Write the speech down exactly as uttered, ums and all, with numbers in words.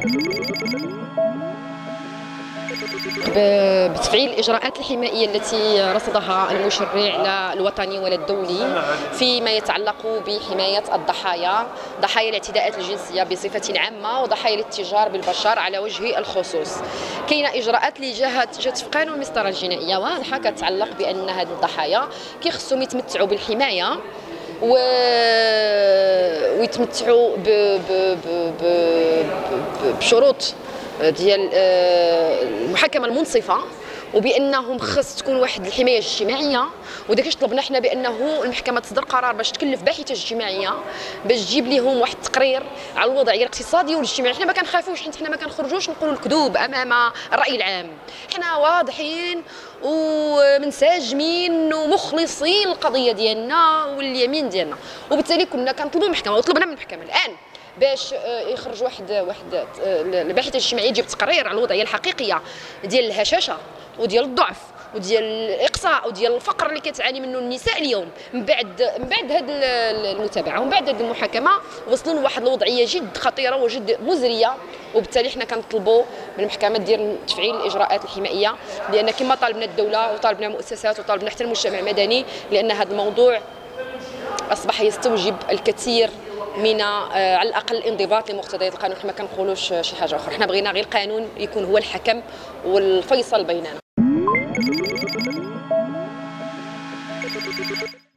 بتفعيل الإجراءات الحمائية التي رصدها المشرع الوطني والدولي فيما يتعلق بحماية الضحايا، ضحايا الاعتداءات الجنسية بصفة عامة وضحايا الاتجار بالبشر على وجه الخصوص. كاينه إجراءات اللي جات جات في قانون المسطرة الجنائية واضحة كتعلق بأن هاد الضحايا كيخصهم يتمتعوا بالحماية و... ويتمتعوا ب... ب... ب... ب... بشروط ديال المحاكمه المنصفه، وبانهم خص تكون واحد الحمايه الاجتماعيه. وداكشي طلبنا حنا بانه المحكمه تصدر قرار باش تكلف باحثه اجتماعيه باش تجيب لهم واحد التقرير على الوضعيه الاقتصاديه والاجتماعيه. حنا ما كنخافوش حيت حنا ما كنخرجوش نقولوا الكذوب امام الراي العام، حنا واضحين ومنسجمين ومخلصين للقضيه ديالنا واليمين ديالنا. وبالتالي كنا كنطلبوا المحكمه وطلبنا من المحكمه الان باش يخرج واحد واحد الباحثه الاجتماعيه تجيب تقرير على الوضعيه الحقيقيه ديال الهشاشه وديال الضعف وديال الاقصاء وديال الفقر اللي كتعاني منه النساء اليوم من بعد من بعد هذه المتابعه ومن بعد هذه المحاكمه. وصلوا لواحد الوضعيه جد خطيره وجد مزريه، وبالتالي حنا كنطلبوا من المحكمه دير تفعيل الاجراءات الحمائيه، لان كما طالبنا الدوله وطالبنا المؤسسات وطالبنا حتى المجتمع المدني، لان هذا الموضوع اصبح يستوجب الكثير من على الاقل الانضباط لمقتضيات القانون. حنا ما كنقولوش شي حاجه اخرى، حنا بغينا غير القانون يكون هو الحكم والفيصل بيننا.